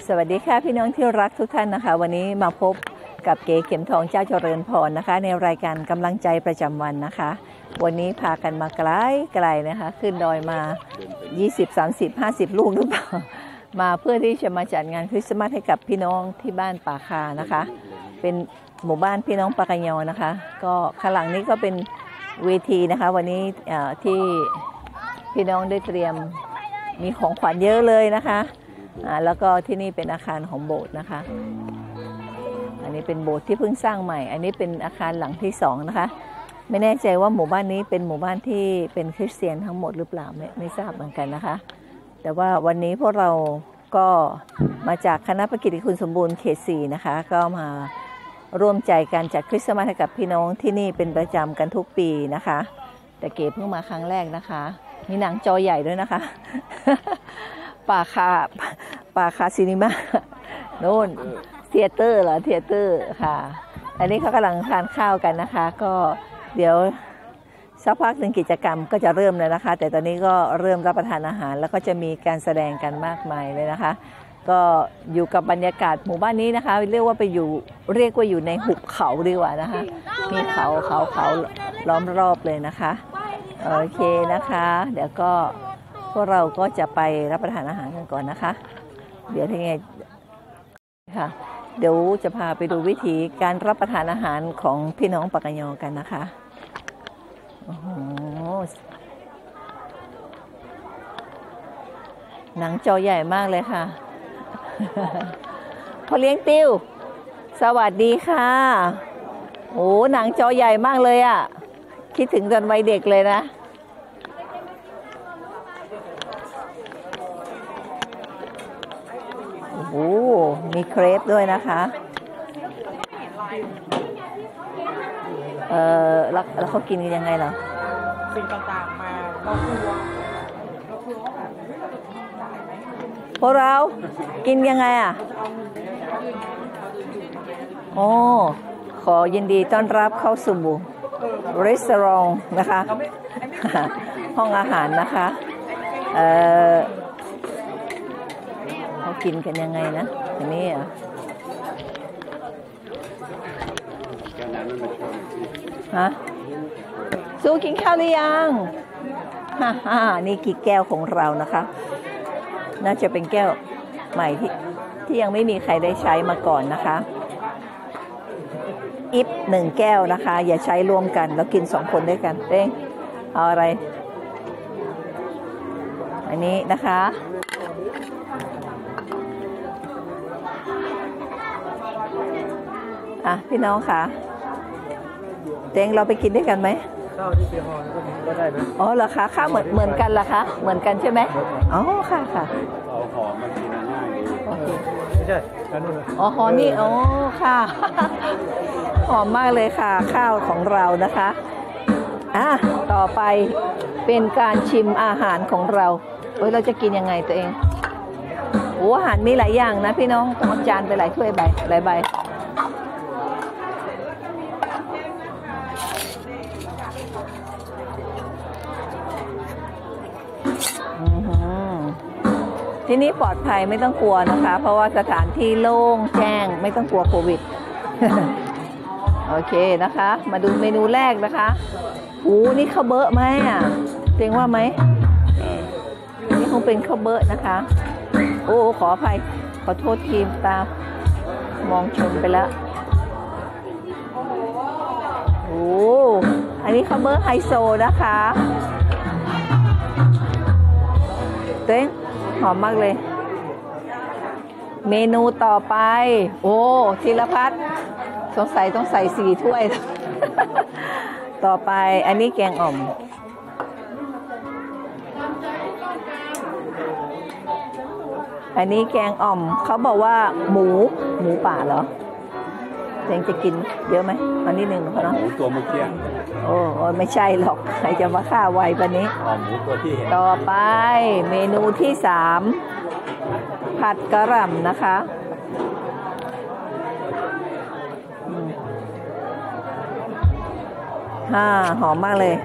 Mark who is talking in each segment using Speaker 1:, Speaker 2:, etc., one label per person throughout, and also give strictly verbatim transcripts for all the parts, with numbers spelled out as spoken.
Speaker 1: สวัสดีค่ะพี่น้องที่รักทุกท่านนะคะวันนี้มาพบกับเก๋เข็มทองเจ้าเจริญพรนะคะในรายการกำลังใจประจำวันนะคะวันนี้พากันมาไกลไกลนะคะขึ้นดอยมายี่สิบ สามสิบ ห้าสิบลูกหรือเปล่ามาเพื่อที่จะมาจัดงานคริสต์มาสให้กับพี่น้องที่บ้านป่าคานะคะเป็นหมู่บ้านพี่น้องปากะยอนะคะก็ข้างหลังนี้ก็เป็นเวทีนะคะวันนี้ที่พี่น้องได้เตรียมมีของขวัญเยอะเลยนะคะอ่าแล้วก็ที่นี่เป็นอาคารของโบสถ์นะคะอันนี้เป็นโบสถ์ที่เพิ่งสร้างใหม่อันนี้เป็นอาคารหลังที่สองนะคะไม่แน่ใจว่าหมู่บ้านนี้เป็นหมู่บ้านที่เป็นคริสเตียนทั้งหมดหรือเปล่าไม่ไม่ทราบเหมือนกันนะคะแต่ว่าวันนี้พวกเราก็มาจากคณะประกิตติคุณสมบูรณ์เขตสี่นะคะก็มาร่วมใจการจัดคริสต์มาสให้กับพี่น้องที่นี่เป็นประจำกันทุกปีนะคะแต่เก๋เพิ่งมาครั้งแรกนะคะมีหนังจอใหญ่ด้วยนะคะป่าคาป่าคาซีนีมาโน่นเธียเตอร์เหรอเธียเตอร์ค่ะอันนี้เขากำลังทานข้าวกันนะคะก็เดี๋ยวสักพักหนึ่งกิจกรรมก็จะเริ่มเลยนะคะแต่ตอนนี้ก็เริ่มรับประทานอาหารแล้วก็จะมีการแสดงกันมากมายเลยนะคะก็อยู่กับบรรยากาศหมู่บ้านนี้นะคะเรียกว่าไปอยู่เรียกว่าอยู่ในหุบเขาดีกว่านะคะมีเขาเขาเขาล้อมรอบเลยนะคะโอเคนะคะเดี๋ยวก็พวกเราก็จะไปรับประทานอาหารกันก่อนนะคะเดี๋ยวทีไงค่ะเดี๋ยวจะพาไปดูวิธีการรับประทานอาหารของพี่น้องปากะยอกันนะคะโอ้โหหนังจอใหญ่มากเลยค่ะพ่อเลี้ยงติ้วสวัสดีค่ะโอ้หนังจอใหญ่มากเลยอ่ะคิดถึงตอนวัยเด็กเลยนะโอ้มีเครปด้วยนะคะเออแล้วแล้วเขากินกันยังไงเหรอ
Speaker 2: สิ่งต่างๆมาเราครัวเราครัวแบบ
Speaker 1: พวกเรากินยังไงอ่ะโอ้ขอยินดีต้อนรับเข้าสู่รีสอร์ทนะคะห้องอาหารนะคะเออเขากินกันยังไงนะอันนี้อ่ะฮะสู้กินข้าวหรือยังฮ่าฮ่านี่กี่แก้วของเรานะคะน่าจะเป็นแก้วใหม่ที่ที่ยังไม่มีใครได้ใช้มาก่อนนะคะอิฟหนึ่งแก้วนะคะอย่าใช้รวมกันแล้วกินสองคนด้วยกันเต้งเอาอะไรอันนี้นะคะอ่ะพี่น้องค่ะเต้งเราไปกินด้วยกันไหม
Speaker 2: ข้าวที่เปียห่อก็ได้ไหม
Speaker 1: อ๋อเหรอคะข้าวเหมือนเหมือนกันเหรอคะเหมือนกันใช่ไหมอ๋อค่ะค่ะ
Speaker 2: เอาหอมมากินง่ายดีโอเคไม่ใช่อันนู้น
Speaker 1: อ๋อหอมนี่อ๋อค่ะหอมมากเลยค่ะข้าวของเรานะคะอ่ะต่อไปเป็นการชิมอาหารของเราเอ้ยเราจะกินยังไงตัวเองโอ้อาหารมีหลายอย่างนะพี่น้องต้องเอาจานไปหลายถ้วยใบหลายใบที่นี่ปลอดภัยไม่ต้องกลัวนะคะเพราะว่าสถานที่โล่งแจ้งไม่ต้องกลัวโควิด โอเคนะคะมาดูเมนูแรกนะคะโอ้นี่ข้าวเบอะไหมอ่ะเรียกว่าไหมนี่คงเป็นข้าวเบอะนะคะโอ้ขออภัยขอโทษทีมตามองชนไปแล้วโอ้อันนี้ข้าวเบอะไฮโซนะคะเต้งหอมมากเลยเมนูต่อไปโอ้ธีรพัฒน์สงสัยต้องใส่สี่ถ้วยต่อไปอันนี้แกงอ่อมอันนี้แกงอ่อมเขาบอกว่าหมูหมูป่าเหรอเจงจะกินเยอะไหมอันนี้หนึ่งเขาเนาะ
Speaker 2: หมูตัวเมื่อกี้
Speaker 1: โอ้ไม่ใช่หรอกใครจะมาฆ่าไวแบบนี้
Speaker 2: อ๋อหมูตัวที่เห็น
Speaker 1: ต่อไปเมนูที่สามผัดกะหล่ำนะคะฮ่าหอมมากเลย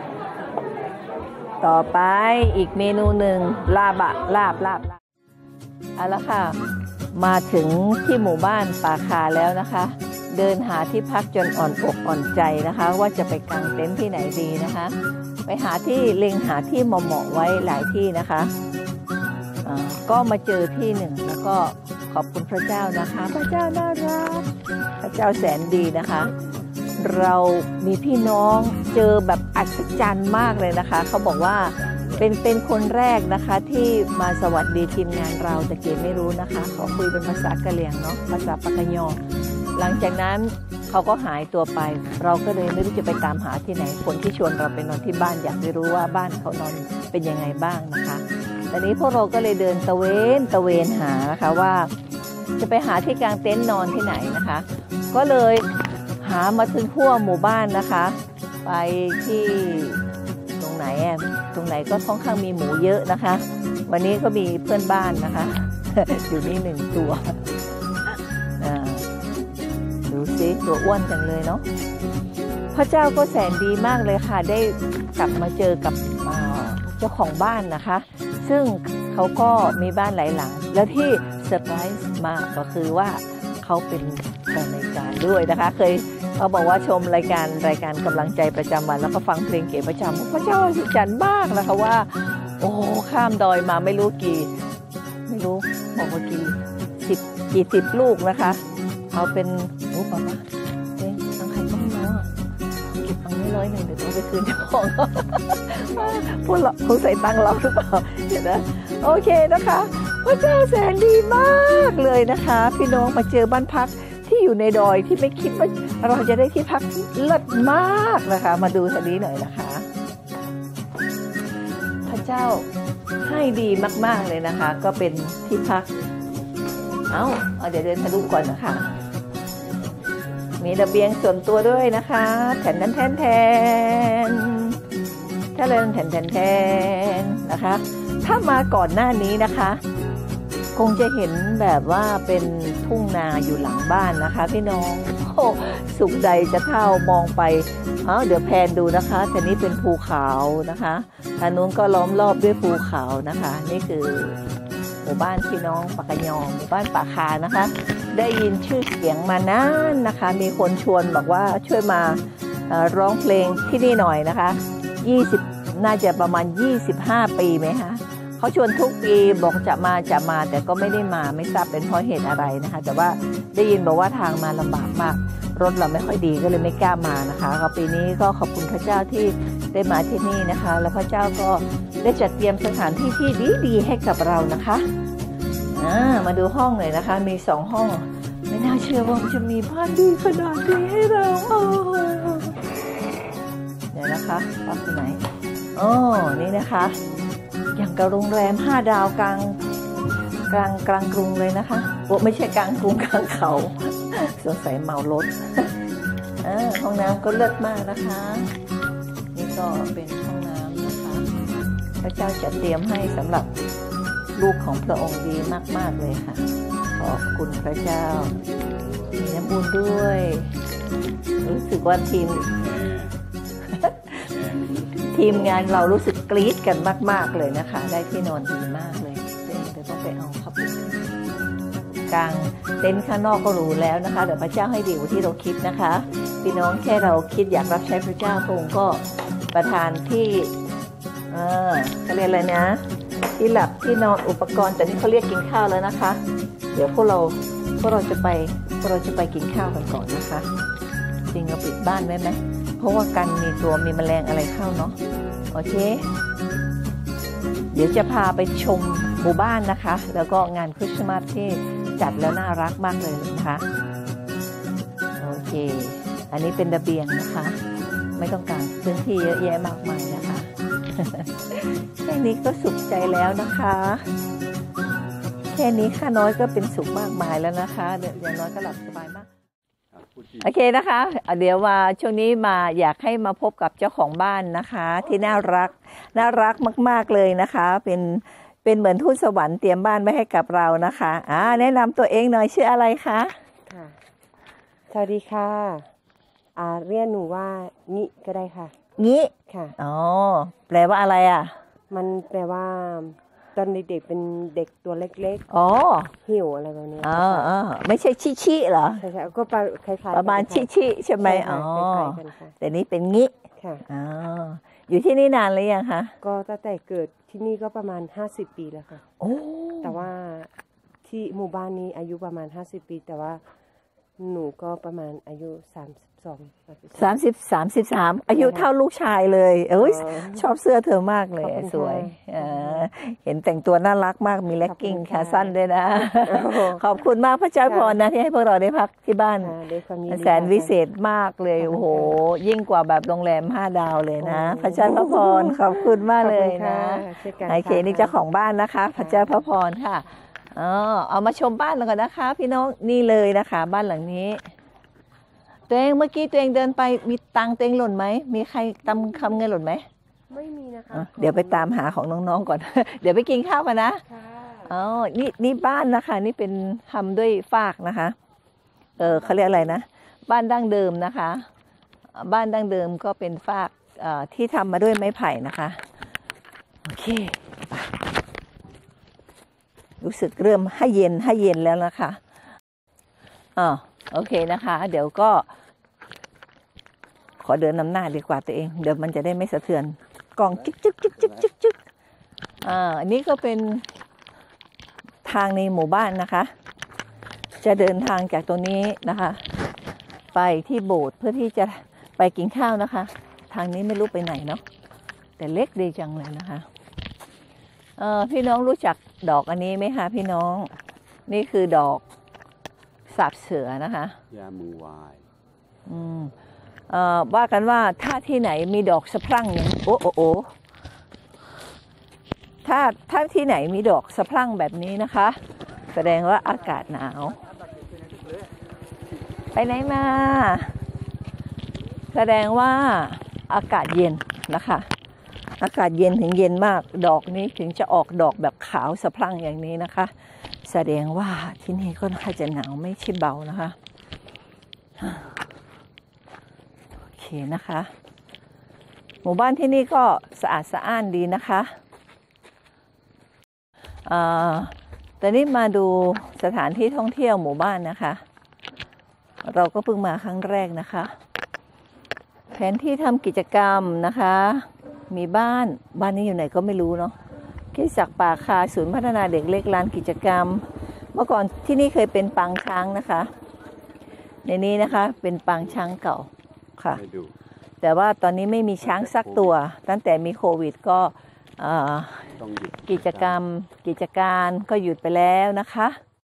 Speaker 1: ต่อไปอีกเมนูหนึ่งลาบะลาบลาบลาบเอาละค่ะมาถึงที่หมู่บ้านป่าคาแล้วนะคะ เดินหาที่พักจนอ่อนอกอ่อนใจนะคะ ว่าจะไปกางเต็นท์ที่ไหนดีนะคะ ไปหาที่เล็งหาที่เหมาะๆไว้หลายที่นะคะอ่าก็มาเจอที่หนึ่งแล้วก็ขอบคุณพระเจ้านะคะ พระเจ้าน่ารักพระเจ้าแสนดีนะคะ เรามีพี่น้องเจอแบบอัศจรรย์มากเลยนะคะเขาบอกว่าเป็นเป็นคนแรกนะคะที่มาสวัสดีทีมงานเราแต่เก๋ไม่รู้นะคะเขาคุยเป็นภาษากะเหรี่ยงเนาะภาษาปากกยอหลังจากนั้นเขาก็หายตัวไปเราก็เลยไม่รู้จะไปตามหาที่ไหนคนที่ชวนเราไปนอนที่บ้านอยากไปรู้ว่าบ้านเขานอนเป็นยังไงบ้างนะคะตอนนี้พวกเราก็เลยเดินตะเวนตะเวนหานะคะว่าจะไปหาที่กางเต็นท์นอนที่ไหนนะคะก็เลยหามาถึงทั่วหมู่บ้านนะคะไปที่ตรงไหนอ่ะตรงไหนก็ค่อนข้างมีหมูเยอะนะคะวันนี้ก็มีเพื่อนบ้านนะคะ อยู่นี่หนึ่งตัวดูสิตัวอ้วนจังเลยเนาะพระเจ้าก็แสนดีมากเลยค่ะได้กลับมาเจอกับเจ้าของบ้านนะคะซึ่งเขาก็มีบ้านหลายหลังแล้วที่เซอร์ไพรส์มากก็คือว่าเขาเป็นแฟนรายการด้วยนะคะเคยเขาบอกว่าชมรายการรายการกำลังใจประจำวันแล้วก็ฟังเพลงเก๋ประจำพระเจ้าสุดจันมากนะคะว่าโอ้ข้ามดอยมาไม่รู้กี่ไม่รู้บอกว่ากี่สิบกี่สิบลูกนะคะเอาเป็นโอ้ป่ะป่ะเอ๊ะทางใครก็ไม่รู้อ่ะเก็บตังค์ไม่ร้อยหนึ่งเดี๋ยวต้องไปคืนเจ้าของพูดหรอกคงใส่ตังค์เราหรือเปล่าเดี๋ยวนะโอเคนะคะพระเจ้าแสนดีมากเลยนะคะพี่น้องมาเจอบ้านพักที่อยู่ในดอยที่ไม่คิดว่าเราจะได้ที่พักที่เลิศมากนะคะมาดูทีนี้หน่อยนะคะพระเจ้าให้ดีมากๆเลยนะคะก็เป็นที่พักเอาเอาเดี๋ยวเดินทะลุก่อนนะคะมีระเบียงส่วนตัวด้วยนะคะแทนแทนแทนแทนถ้าเล่นแทนแทนแทนนะคะถ้ามาก่อนหน้านี้นะคะคงจะเห็นแบบว่าเป็นทุ่งนาอยู่หลังบ้านนะคะพี่น้องโอ้สุขใดจะเท่ามองไปเอาเดี๋ยวแพนดูนะคะทีนี้เป็นภูเขานะคะทางนู้นก็ล้อมรอบด้วยภูเขานะคะนี่คือหมู่บ้านพี่น้องปากกยอหมู่บ้านป่าคานะคะได้ยินชื่อเสียงมานานนะคะมีคนชวนบอกว่าช่วยมาร้องเพลงที่นี่หน่อยนะคะยี่สิบน่าจะประมาณยี่สิบห้าปีไหมคะเขาชวนทุกปีบอกจะมาจะมาแต่ก็ไม่ได้มาไม่ทราบเป็นเพราะเหตุอะไรนะคะแต่ว่าได้ยินบอกว่าทางมาลำบากมากรถเราไม่ค่อยดีก็เลยไม่กล้ามานะคะก็ปีนี้ก็ขอบคุณพระเจ้าที่ได้มาที่นี่นะคะแล้วพระเจ้าก็ได้จัดเตรียมสถานที่ที่ดีๆให้กับเรานะคะอ่ามาดูห้องหน่อยนะคะมีสองห้องไม่น่าเชื่อว่าจะมีบ้านดีขนาดนี้ให้เราเดี๋ยวนะคะพักที่ไหนอ๋อนี่นะคะอย่างกับโรงแรมห้าดาวกลางกลางกลางกรุงเลยนะคะโอ้ไม่ใช่กลางกรุงกลางเขาสงสัยเมารถห้องน้ำก็เลิศมากนะคะนี่ก็เป็นห้องน้ำนะคะพระเจ้าจัดเตรียมให้สำหรับลูกของพระองค์ดีมากๆเลยค่ะขอบคุณพระเจ้ามีน้ำอุ่นด้วยรู้สึกว่าทีม ทีมงานเรารู้สึกกรี๊ดกันมากๆเลยนะคะได้ที่นอนดีมากเลยเดี๋ยวต้องไปเอาเข้าไปกลางเต็นท์ข้างนอกก็รู้แล้วนะคะเดี๋ยวพระเจ้าให้ดีกว่าที่เราคิดนะคะพี่น้องแค่เราคิดอยากรับใช้พระเจ้าพระองค์ก็ประทานที่เออเขาเรียกอะไรนะที่หลับที่นอนอุปกรณ์แต่นี่เขาเรียกกินข้าวแล้วนะคะเดี๋ยวพวกเราพวกเราจะไปพวกเราจะไปกินข้าวกันก่อนนะคะจริงเราปิดบ้านไว้ไหมเพราะว่ากันมีตัวมีแมลงอะไรเข้าเนาะโอเคเดี๋ยวจะพาไปชมหมู่บ้านนะคะแล้วก็งานคริสต์มาสที่จัดแล้วน่ารักมากเลยนะคะโอเคอันนี้เป็นระเบียงนะคะไม่ต้องการพื้นที่เยอะแยะมากมายนะคะ แค่นี้ก็สุขใจแล้วนะคะแค่นี้ข้าน้อยก็เป็นสุขมากมายแล้วนะคะเดี๋ยวอย่างน้อยก็หลับสบายมากโอเคนะคะเดี๋ยวว่าช่วงนี้มาอยากให้มาพบกับเจ้าของบ้านนะคะที่น่ารักน่ารักมากๆเลยนะคะเป็นเป็นเหมือนทูตสวรรค์เตรียมบ้านไว้ให้กับเรานะคะอ่าแนะนำตัวเองหน่อยชื่ออะไรคะ
Speaker 3: ค่ะสวัสดีค่ะอ่าเรียกหนูว่างี้ก็ได้ค่ะ
Speaker 1: งี้
Speaker 3: ค่ะ
Speaker 1: อ๋อแปลว่าอะไรอ่ะ
Speaker 3: มันแปลว่าตอนเด็กๆเป็นเด็กตัวเล็ก
Speaker 1: อ๋อ
Speaker 3: ๆหิวอะไรแบบนี้
Speaker 1: อ่าอ่าไม่ใช่ชิชิเหรอ
Speaker 3: ใช่ๆก็ประคล้ายๆ
Speaker 1: ประมาณ
Speaker 3: กัน
Speaker 1: ชิ
Speaker 3: ค่
Speaker 1: ชิใช่ไหม
Speaker 3: ค่ะ
Speaker 1: อ๋อ
Speaker 3: คล้ายๆกันค่ะ
Speaker 1: แต่นี้เป็นงี้
Speaker 3: ค่ะ
Speaker 1: อ๋ออยู่ที่นี่นานหรือยังคะ
Speaker 3: ก็ตั้งแต่เกิดที่นี่ก็ประมาณห้าสิบปีแล้วค่ะ
Speaker 1: โอ้
Speaker 3: แต่ว่าที่หมู่บ้านนี้อายุประมาณห้าสิบปี แต่ว่าหนูก็ประมาณอายุสามสิบสอง
Speaker 1: สามสิบสามสิบสามอายุเท่าลูกชายเลยเอ้ย
Speaker 3: อ๋อ
Speaker 1: ชอบเสื้อเธอมากเลย
Speaker 3: ขอบคุณค่ะ
Speaker 1: สวยเออเห็นแต่งตัวน่ารักมากมีเลกกิ้ง
Speaker 3: ขอบคุณ
Speaker 1: ขา
Speaker 3: ค่ะ
Speaker 1: สั้นด้วยนะ
Speaker 3: โอ้โห
Speaker 1: ขอบคุณมากพระเจ้าพรนะที่ให้พวกเราได้พักที่บ้าน
Speaker 3: ค่ะด้วยความยินดี
Speaker 1: แสนวิเศษมากเลย
Speaker 3: ขอบคุณ
Speaker 1: โอ้โห
Speaker 3: ค่ะ
Speaker 1: ยิ่งกว่าแบบโรงแรมห้าดาวเลยนะ
Speaker 3: โอ้
Speaker 1: พระเจ้าพระพรขอบคุณมากเลย
Speaker 3: ขอบคุณ
Speaker 1: นะ
Speaker 3: ค่ะช่วยกัน
Speaker 1: ไอเคนี่เจ้าของบ้านนะคะ พระเจ้าพระพรค่ะอ๋อเอามาชมบ้านแล้วกันนะคะ พี่น้องนี่เลยนะคะ บ้านหลังนี้ ตัวเองเมื่อกี้ตัวเองเดินไปมีตังค์ตัวเองหล่นไหมมีใครตำคำเงินหล่นไหม
Speaker 3: ไม่มีนะคะ
Speaker 1: อ่ะเดี๋ยวไปตามหาของน้องๆก่อน เดี๋ยวไปกินข้าวกันนะ
Speaker 3: ค่ะ
Speaker 1: อ๋อนี่นี่บ้านนะคะ นี่เป็นทำด้วยฟากนะคะ เออเขาเรียกอะไรนะ บ้านดั้งเดิมนะคะ บ้านดั้งเดิมก็เป็นฟากเอ่อที่ทำมาด้วยไม้ไผ่นะคะ โอเคไปรู้สึกเริ่มให้เย็นให้เย็นแล้วนะคะอ๋อโอเคนะคะ เดี๋ยวก็ ขอเดินนำหน้าดีกว่าตัวเอง เดี๋ยวมันจะได้ไม่สะเทือนกล่องจิ๊กจิ๊กจิ๊กจิ๊กจิ๊กจิ๊กอ่าอันนี้ก็เป็นทางในหมู่บ้านนะคะ จะเดินทางจากตรงนี้นะคะ ไปที่โบสถ์เพื่อที่จะไปกินข้าวนะคะ ทางนี้ไม่รู้ไปไหนเนาะแต่เล็กดีจังเลยนะคะเอ่อพี่น้องรู้จักดอกอันนี้ไหมคะพี่น้องนี่คือดอกสาบเสือนะคะ
Speaker 4: ยามือวาย
Speaker 1: อืมเอ่อว่ากันว่าถ้าที่ไหนมีดอกสะพรั่งอย่างโอ้โอ้โอ้ถ้าถ้าที่ไหนมีดอกสะพรั่งแบบนี้นะคะ แสดงว่าอากาศหนาว ไปไหนมา แสดงว่าอากาศเย็นนะคะ อากาศเย็นถึงเย็นมากดอกนี้ถึงจะออกดอกแบบขาวสะพรั่งอย่างนี้นะคะ แสดงว่าที่นี่ก็น่าจะหนาวไม่ใช่เบานะคะโอเคนะคะ หมู่บ้านที่นี่ก็สะอาดสะอ้านดีนะคะอ่าตอนนี้มาดูสถานที่ท่องเที่ยวหมู่บ้านนะคะ เราก็เพิ่งมาครั้งแรกนะคะ แผนที่ทำกิจกรรมนะคะ มีบ้านบ้านนี้อยู่ไหนก็ไม่รู้เนาะคริสตจักรป่าคาศูนย์พัฒนาเด็กเล็กลานกิจกรรม เมื่อก่อนที่นี่เคยเป็นปางช้างนะคะ ในนี้นะคะเป็นปางช้างเก่าค่ะ
Speaker 4: ให้ดู
Speaker 1: แต่ว่าตอนนี้ไม่มีช้างสักตัว ตั้งแต่มีโควิดก็เอ่อ
Speaker 4: ต้องหยุด
Speaker 1: กิจกรรมกิจการก็หยุดไปแล้วนะคะ